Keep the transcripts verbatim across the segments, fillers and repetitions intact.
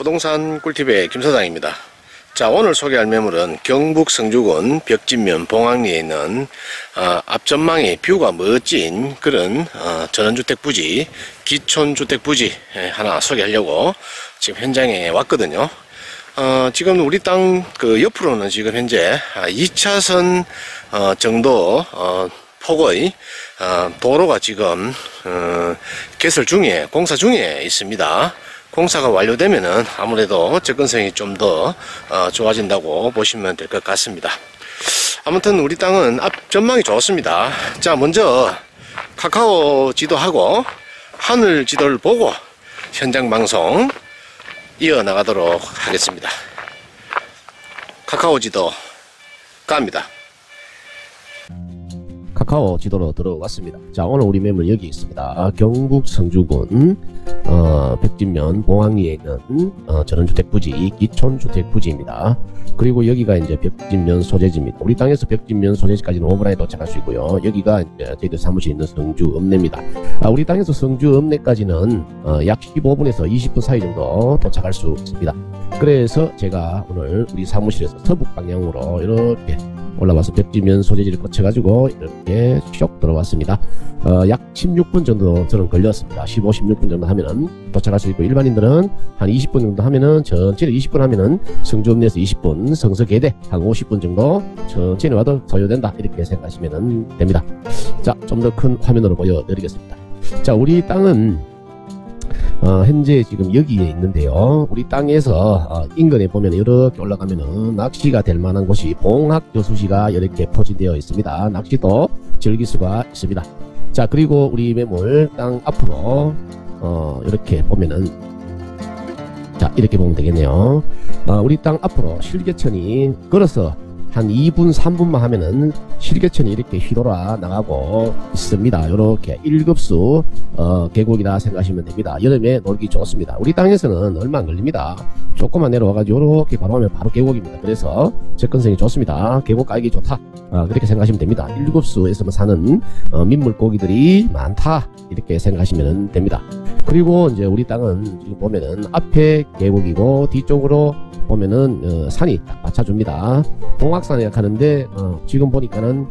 부동산 꿀팁의 김사장입니다. 자, 오늘 소개할 매물은 경북 성주군 벽진면 봉황리에 있는 어, 앞전망이 뷰가 멋진 그런 어, 전원주택 부지, 기촌주택 부지 하나 소개하려고 지금 현장에 왔거든요. 어, 지금 우리 땅 그 옆으로는 지금 현재 이 차선 어, 정도 어, 폭의 어, 도로가 지금 어, 개설 중에 공사 중에 있습니다. 공사가 완료되면은 아무래도 접근성이 좀 더 어, 좋아진다고 보시면 될 것 같습니다. 아무튼 우리 땅은 앞 전망이 좋습니다. 자, 먼저 카카오 지도하고 하늘 지도를 보고 현장 방송 이어나가도록 하겠습니다. 카카오 지도 갑니다. 카카오 지도로 들어왔습니다. 자, 오늘 우리 매물 여기 있습니다. 경북 성주군 어, 벽진면 봉황리에 있는 어, 전원주택 부지, 기촌주택 부지입니다. 그리고 여기가 이제 벽진면 소재지입니다. 우리 땅에서 벽진면 소재지까지는 오 분 안에 도착할 수 있고요. 여기가 이제 저희들 사무실에 있는 성주 읍내입니다. 아, 우리 땅에서 성주 읍내까지는 어, 약 십오 분에서 이십 분 사이 정도 도착할 수 있습니다. 그래서 제가 오늘 우리 사무실에서 서북 방향으로 이렇게 올라와서 벽지면 소재지를 거쳐가지고 이렇게 쭉 들어왔습니다. 어, 약 십육 분 정도 저는 걸렸습니다. 십오, 십육 분 정도 하면은 도착할 수 있고, 일반인들은 한 이십 분 정도 하면은, 천천히 이십 분 하면은 성주읍내에서 이십 분, 성서계대 한 오십 분 정도 천천히 와도 소요된다, 이렇게 생각하시면 됩니다. 자, 좀 더 큰 화면으로 보여드리겠습니다. 자, 우리 땅은 어, 현재 지금 여기에 있는데요. 우리 땅에서 어, 인근에 보면 이렇게 올라가면은 낚시가 될 만한 곳이 봉학여수시가 이렇게 포진되어 있습니다. 낚시도 즐길 수가 있습니다. 자, 그리고 우리 매물 땅 앞으로 어, 이렇게 보면은, 자, 이렇게 보면 되겠네요. 어, 우리 땅 앞으로 실개천이 걸어서 한 이 분, 삼 분만 하면은 실개천이 이렇게 휘돌아 나가고 있습니다. 이렇게 일 급수 어, 계곡이라 생각하시면 됩니다. 여름에 놀기 좋습니다. 우리 땅에서는 얼마 안 걸립니다. 조금만 내려와가지고 이렇게 바로 하면 바로 계곡입니다. 그래서 접근성이 좋습니다. 계곡 가기 좋다, 어, 그렇게 생각하시면 됩니다. 일 급수에서만 사는 어, 민물고기들이 많다, 이렇게 생각하시면 됩니다. 그리고 이제 우리 땅은 지금 보면은 앞에 계곡이고 뒤쪽으로 보면은 어, 산이 딱 받쳐줍니다. 동학산이라 하는데 어, 지금 보니까는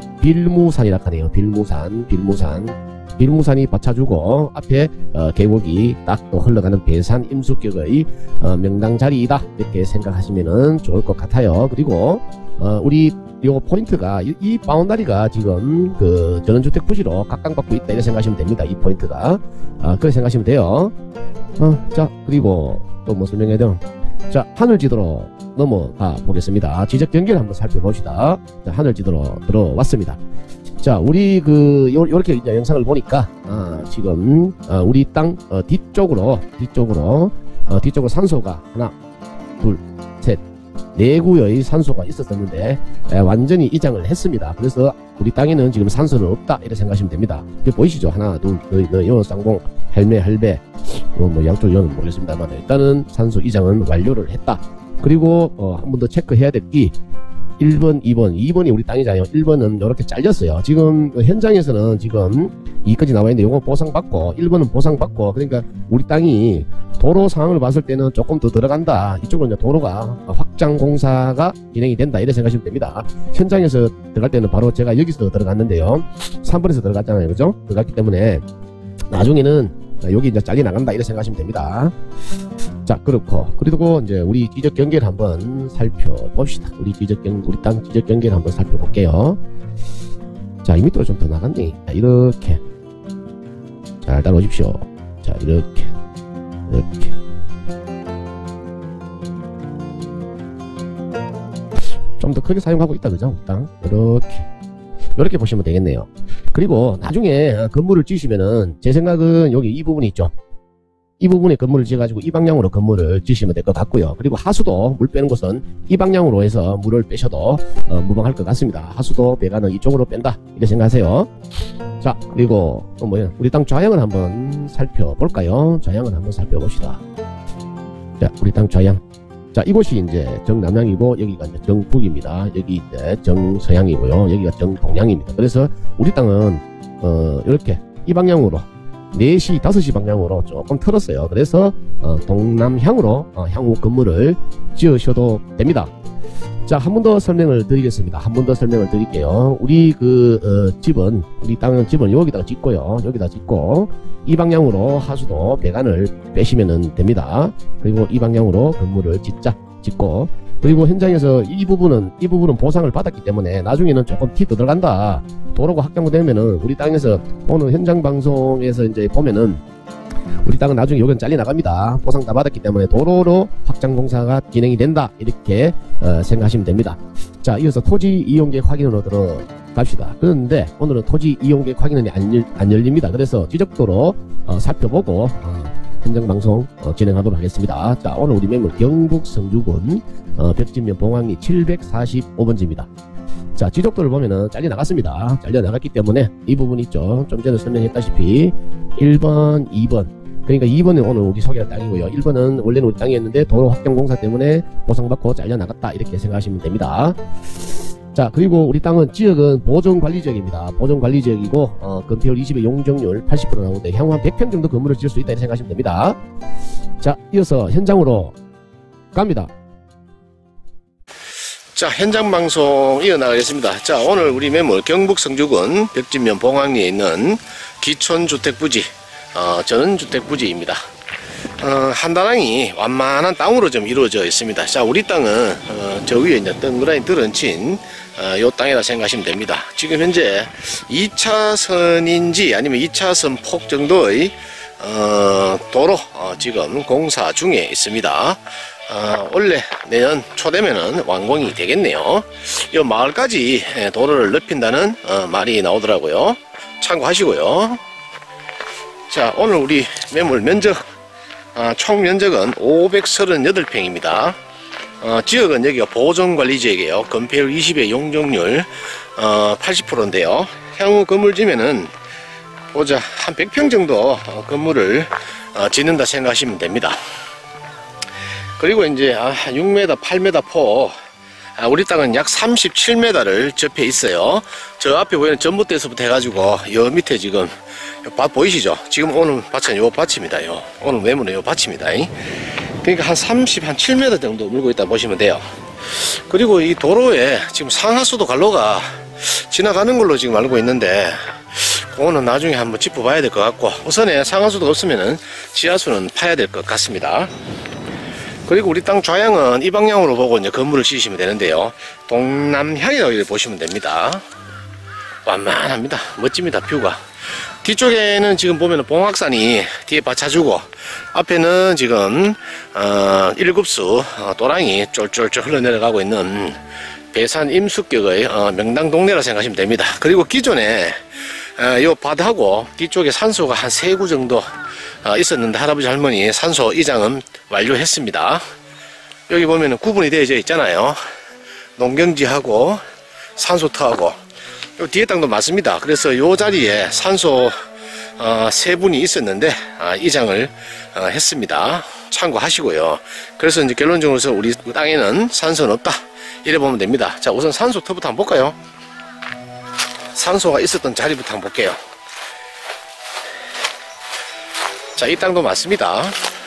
빌무산이라 하네요. 빌무산, 빌무산, 빌무산이 받쳐주고 앞에 어, 계곡이 딱 또 흘러가는 배산 임수격의 어, 명당 자리이다, 이렇게 생각하시면은 좋을 것 같아요. 그리고 어, 우리 요 포인트가 이, 이 바운다리가 지금 그 전원주택 부지로 각광받고 있다, 이렇게 생각하시면 됩니다. 이 포인트가 어, 그렇게 생각하시면 돼요. 어, 자, 그리고 또 뭐 설명해야 돼요? 자, 하늘지도로 넘어가 보겠습니다. 지적 경계를 한번 살펴봅시다. 자, 하늘지도로 들어왔습니다. 자, 우리 그 요, 요렇게 이제 영상을 보니까 아, 지금 아, 우리 땅 어, 뒤쪽으로 뒤쪽으로 어, 뒤쪽으로 산소가 하나, 둘, 셋, 네 구의 산소가 있었었는데 에, 완전히 이장을 했습니다. 그래서 우리 땅에는 지금 산소는 없다, 이렇게 생각하시면 됩니다. 보이시죠? 하나, 둘, 너, 너, 쌍봉, 할매, 할배, 어, 뭐 양쪽 이거는 모르겠습니다만 일단은 산소 이장은 완료를 했다. 그리고 어, 한 번 더 체크해야 될 게 일 번, 이 번, 이 번이 우리 땅이잖아요. 일 번은 이렇게 잘렸어요. 지금 현장에서는 지금 이까지 나와 있는데 요거 보상받고, 일 번은 보상받고, 그러니까 우리 땅이 도로 상황을 봤을 때는 조금 더 들어간다. 이쪽은 이제 도로가 확장 공사가 진행이 된다, 이렇게 생각하시면 됩니다. 현장에서 들어갈 때는 바로 제가 여기서 들어갔는데요. 삼 번에서 들어갔잖아요. 그죠? 들어갔기 때문에 나중에는 여기 이제 잘리 나간다, 이렇게 생각하시면 됩니다. 자, 그렇고 그리고 이제 우리 지적 경계를 한번 살펴봅시다. 우리 지적 경 우리 땅 지적 경계를 한번 살펴볼게요. 자, 이 밑으로 좀 더 나갔네. 자, 이렇게 잘 따라오십시오. 자, 이렇게 이렇게 좀 더 크게 사용하고 있다, 그죠? 우리 땅 이렇게 이렇게 보시면 되겠네요. 그리고 나중에 건물을 지으시면은 제 생각은 여기 이 부분이 있죠. 이 부분에 건물을 지어가지고 이 방향으로 건물을 지으시면 될 것 같고요. 그리고 하수도 물 빼는 곳은 이 방향으로 해서 물을 빼셔도 어, 무방할 것 같습니다. 하수도 배관은 이쪽으로 뺀다, 이렇게 생각하세요. 자, 그리고 또 뭐예요? 우리 땅 좌향을 한번 살펴볼까요? 좌향을 한번 살펴봅시다. 자, 우리 땅 좌향. 자, 이곳이 이제 정남향이고 여기가 이제 정북입니다. 여기 이제 정서향이고요. 여기가 정동향입니다. 그래서 우리 땅은 어, 이렇게 이 방향으로 네 시, 다섯 시 방향으로 조금 틀었어요. 그래서 어, 동남향으로 어, 향후 건물을 지으셔도 됩니다. 자, 한 번 더 설명을 드리겠습니다. 한 번 더 설명을 드릴게요. 우리 그 어, 집은 우리 땅 집은 여기다가 짓고요. 여기다 짓고 이 방향으로 하수도 배관을 빼시면 됩니다. 그리고 이 방향으로 건물을 짓자 짓고, 그리고 현장에서 이 부분은 이 부분은 보상을 받았기 때문에 나중에는 조금 티 들어간다, 도로가 확장되면은 우리 땅에서 오늘 현장 방송에서 이제 보면은 우리 땅은 나중에 여기는 잘려 나갑니다. 보상 다 받았기 때문에 도로로 확장 공사가 진행이 된다, 이렇게 어, 생각하시면 됩니다. 자, 이어서 토지 이용계획 확인으로 들어갑시다. 그런데 오늘은 토지 이용계획 확인은 안, 열, 안 열립니다. 그래서 지적도로 어, 살펴보고 어, 현장 방송 어, 진행하도록 하겠습니다. 자, 오늘 우리 매물 경북 성주군 어, 벽진면 봉황리 칠백사십오 번지입니다. 자, 지적도를 보면은 잘려 나갔습니다. 잘려 나갔기 때문에 이 부분 있죠. 좀 전에 설명했다시피 일 번, 이 번, 그러니까 이 번은 오늘 우리 소개할 땅이고요. 일 번은 원래는 우리 땅이었는데 도로 확장 공사 때문에 보상받고 잘려 나갔다, 이렇게 생각하시면 됩니다. 자, 그리고 우리 땅은 지역은 보존관리지역입니다. 보존관리지역이고 어, 건폐율 이십에 용적률 팔십 퍼센트 나오는데 향후 한 백 평 정도 건물을 지을 수 있다, 이렇게 생각하시면 됩니다. 자, 이어서 현장으로 갑니다. 자, 현장 방송 이어나가겠습니다. 자, 오늘 우리 매물 경북 성주군 벽진면 봉황리에 있는 기촌주택 부지, 어, 전원주택 부지입니다. 어, 한 다랑이 완만한 땅으로 좀 이루어져 있습니다. 자, 우리 땅은 어, 저 위에 이제 덩그라니 드러친 어, 요 땅이라 생각하시면 됩니다. 지금 현재 이 차선인지 아니면 이 차선 폭 정도의 어, 도로 어, 지금 공사 중에 있습니다. 어, 원래 내년 초 되면은 완공이 되겠네요. 이 마을까지 도로를 넓힌다는 어, 말이 나오더라고요. 참고하시고요. 자, 오늘 우리 매물 면적 어, 총 면적은 오백삼십팔 평입니다. 어, 지역은 여기가 보존관리지역이에요. 건폐율 이십에 용적률 어, 팔십 퍼센트인데요. 향후 건물 지면은 보자 한 백 평 정도 어, 건물을 어, 짓는다 생각하시면 됩니다. 그리고 이제 아, 육 미터, 팔 미터 포, 아, 우리 땅은 약 삼십칠 미터를 접해 있어요. 저 앞에 보이는 전봇대에서부터 해가지고 여 밑에 지금 밭 보이시죠? 지금 오늘 밭은 요 밭입니다. 요 오늘 매물은 요 밭입니다. 그러니까 한 삼십칠 미터 정도 물고 있다 보시면 돼요. 그리고 이 도로에 지금 상하수도 관로가 지나가는 걸로 지금 알고 있는데, 그거는 나중에 한번 짚어봐야 될 것 같고, 우선에 상하수도가 없으면은 지하수는 파야 될 것 같습니다. 그리고 우리 땅 좌향은 이 방향으로 보고 이제 건물을 지으시면 되는데요. 동남향이라고 이렇게 보시면 됩니다. 완만합니다. 멋집니다. 뷰가. 뒤쪽에는 지금 보면 봉학산이 뒤에 받쳐주고, 앞에는 지금 어, 일급수 어, 또랑이 쫄쫄쫄 흘러내려가고 있는 배산 임수격의 어, 명당 동네라 생각하시면 됩니다. 그리고 기존에 어, 요 밭하고 뒤쪽에 산소가 한 세 구 정도 어, 있었는데 할아버지 할머니 산소 이장은 완료했습니다. 여기 보면은 구분이 되어져 있잖아요. 농경지하고 산소터하고 요 뒤에 땅도 맞습니다. 그래서 요 자리에 산소 어, 세 분이 있었는데 어, 이장을 어, 했습니다. 참고하시고요. 그래서 이제 결론적으로서 우리 땅에는 산소는 없다, 이래 보면 됩니다. 자, 우선 산소터부터 한번 볼까요? 산소가 있었던 자리부터 한번 볼게요. 자, 이 땅도 맞습니다.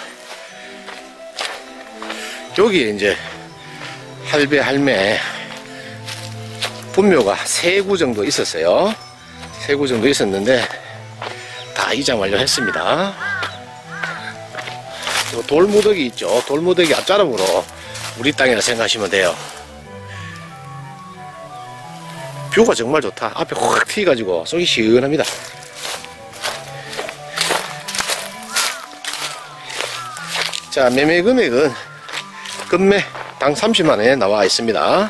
여기에 이제 할배 할매 분묘가 세 구 정도 있었어요. 세 구 정도 있었는데 다 이장 완료했습니다. 돌무더기 있죠. 돌무더기 앞자락으로 우리 땅이라 생각하시면 돼요. 뷰가 정말 좋다. 앞에 확 트여가지고 속이 시원합니다. 자, 매매 금액은 금매 당 삼십만 원에 나와 있습니다.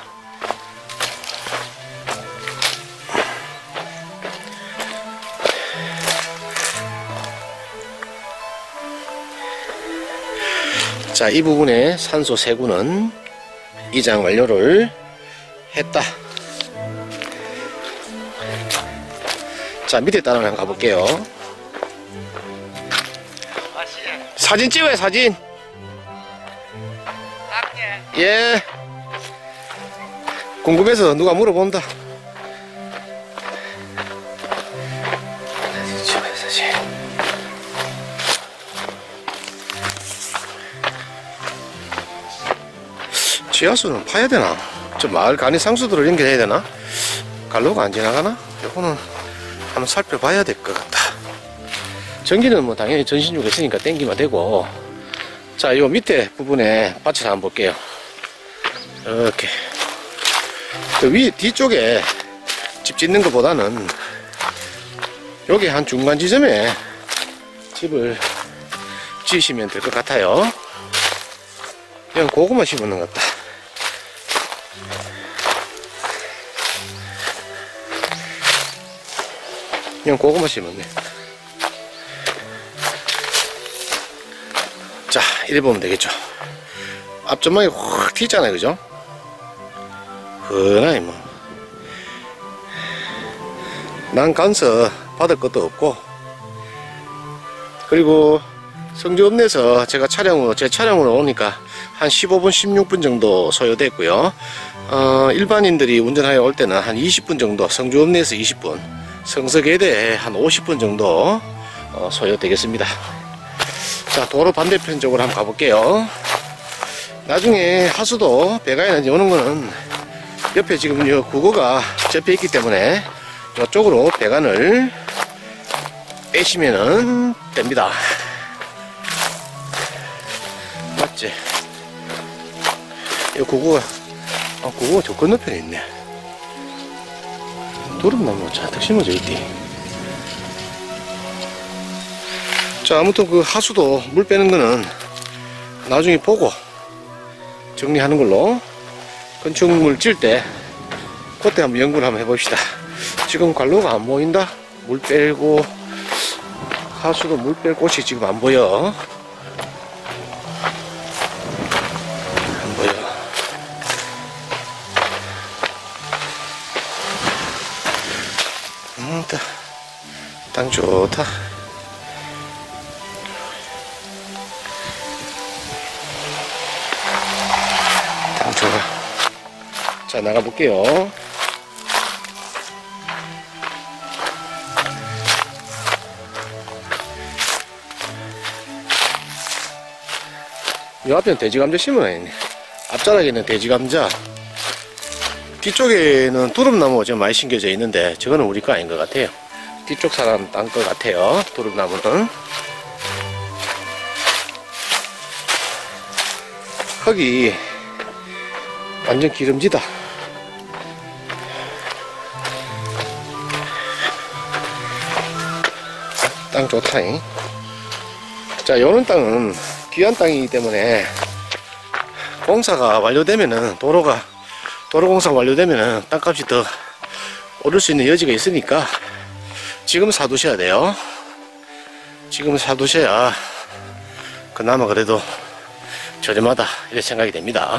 자, 이 부분에 산소 세 구는 이장 완료를 했다. 자, 밑에 따라 한번 가볼게요. 사진 찍어요, 사진. 예. 궁금해서 누가 물어본다. 사진 찍어요, 사진. 지하수는 파야 되나? 저 마을 간이 상수도를 연결해야 되나? 갈로가 안 지나가나? 요거는 한번 살펴봐야 될 것 같다. 전기는 뭐 당연히 전신주가 있으니까 땡기면 되고, 자, 요 밑에 부분에 받쳐서 한번 볼게요. 이렇게 그 위 뒤쪽에 집 짓는 것보다는 여기 한 중간 지점에 집을 지으시면 될 것 같아요. 그냥 고구마 심는 것 같다. 그냥 고구마 심었네. 자, 이래 보면 되겠죠. 앞전망이 확 튀잖아요, 그죠? 흔하니 뭐. 난 간서 받을 것도 없고, 그리고 성주읍내에서 제가 촬영으로, 제 촬영으로 오니까 한 십오 분, 십육 분 정도 소요됐고요. 어, 일반인들이 운전하여 올 때는 한 이십 분 정도, 성주읍내에서 이십 분, 성서계대에 한 오십 분 정도 어, 소요되겠습니다. 자, 도로 반대편 쪽으로 한번 가볼게요. 나중에 하수도 배가에 오는 거는 옆에 지금 요 구거가 접혀 있기 때문에 이쪽으로 배관을 빼시면은 됩니다. 맞지? 이 구거가, 아, 구거가 저 건너편에 있네. 도름나무 잔뜩 심어져 있디. 자, 아무튼 그 하수도 물 빼는 거는 나중에 보고 정리하는 걸로, 건축물 찔 때 그때 한번 연구를 한번 해봅시다. 지금 갈로가 안 보인다. 물 빼고 하수도 물 뺄 곳이 지금 안 보여. 안 보여. 음, 땅 좋다. 땅 좋아. 자, 나가 볼게요. 이 앞에는 돼지감자 심어놔있네. 앞자락에는 돼지감자, 뒤쪽에는 두릅나무 좀 많이 심겨져 있는데 저거는 우리 거 아닌 것 같아요. 뒤쪽 사람 딴 것 같아요. 두릅나무는. 흙이 완전 기름지다. 땅 좋다잉. 자, 요런 땅은 귀한 땅이기 때문에 공사가 완료되면은, 도로가 도로공사 완료되면은 땅값이 더 오를 수 있는 여지가 있으니까 지금 사두셔야 돼요. 지금 사두셔야 그나마 그래도 저렴하다 이렇게 생각이 됩니다.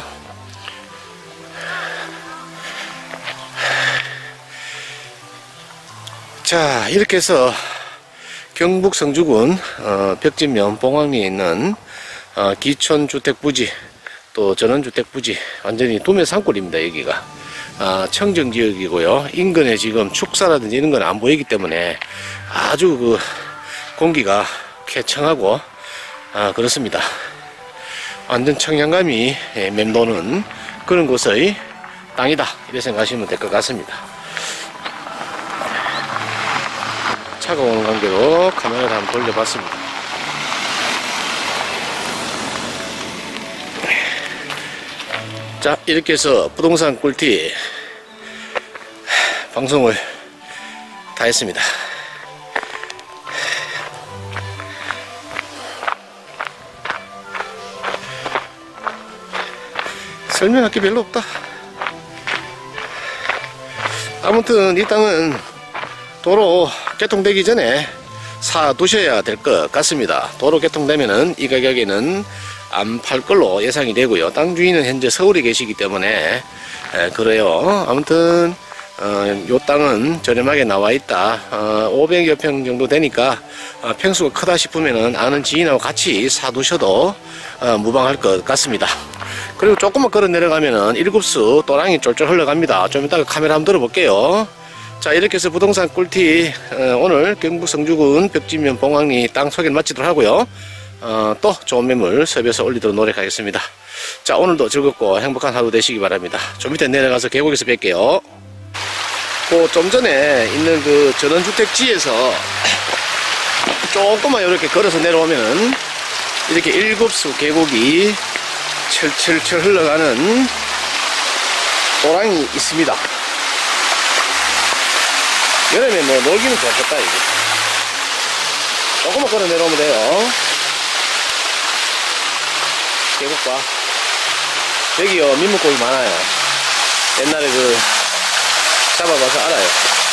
자, 이렇게 해서 경북 성주군 어, 벽진면 봉황리에 있는 어, 기촌주택부지, 또 전원주택부지, 완전히 도매 산골입니다. 여기가 아, 청정지역이고요. 인근에 지금 축사라든지 이런 건 안 보이기 때문에 아주 그 공기가 쾌청하고 아, 그렇습니다. 완전 청량감이 예, 맴도는 그런 곳의 땅이다 이렇게 생각하시면 될 것 같습니다. 차가 오는 관계로 카메라를 한번 돌려봤습니다. 자, 이렇게 해서 부동산 꿀팁 방송을 다 했습니다. 설명할 게 별로 없다. 아무튼 이 땅은 도로 개통되기 전에 사두셔야 될 것 같습니다. 도로 개통되면은 이 가격에는 안 팔 걸로 예상이 되고요. 땅 주인은 현재 서울에 계시기 때문에 에, 그래요. 아무튼 어, 요 땅은 저렴하게 나와 있다. 어, 오백여 평 정도 되니까 어, 평수가 크다 싶으면은 아는 지인하고 같이 사두셔도 어, 무방할 것 같습니다. 그리고 조금만 걸어 내려가면은 일급수 또랑이 쫄쫄 흘러갑니다. 좀 이따가 카메라 한번 들어볼게요. 자, 이렇게 해서 부동산 꿀팁 어, 오늘 경북 성주군 벽진면 봉황리 땅 소개를 마치도록 하고요. 어, 또 좋은 매물 섭외해서 올리도록 노력하겠습니다. 자, 오늘도 즐겁고 행복한 하루 되시기 바랍니다. 좀 밑에 내려가서 계곡에서 뵐게요. 그 좀 전에 있는 그 전원주택지에서 조금만 이렇게 걸어서 내려오면은 이렇게 일곱수 계곡이 철철철 흘러가는 도랑이 있습니다. 여름에 뭐 놀기는 좋겠다 이게. 조금만 걸어 내려오면 돼요. 계곡과 여기요 민물고기 많아요. 옛날에 그 잡아봐서 알아요.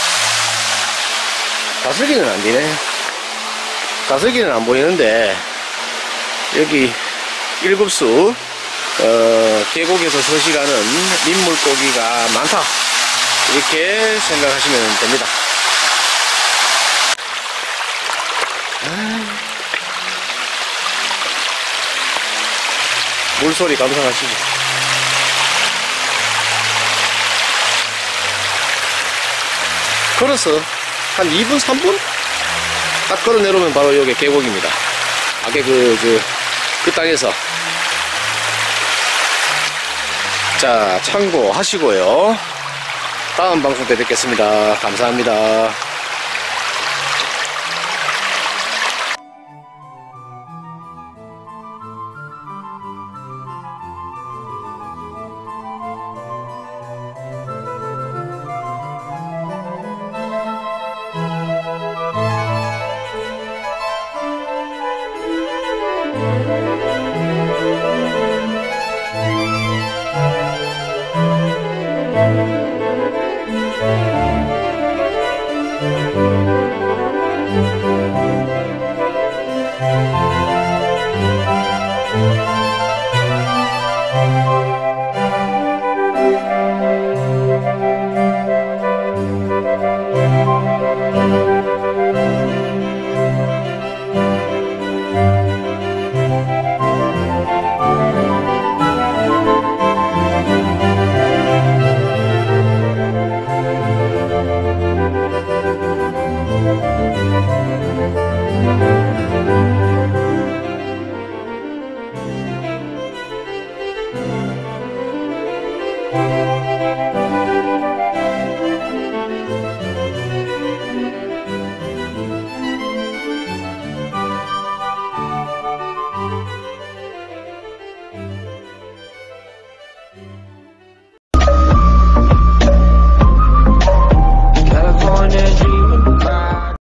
가슬기는 안 되네. 가슬기는 안 보이는데 여기 일곱수 어, 계곡에서 서식하는 민물고기가 많다 이렇게 생각하시면 됩니다. 물소리 감상하시죠. 걸어서 한 이 분 삼 분 딱 걸어 내려오면 바로 여기 계곡입니다. 아까 그, 그, 그 땅에서. 자, 참고하시고요. 다음 방송 때 뵙겠습니다. 감사합니다.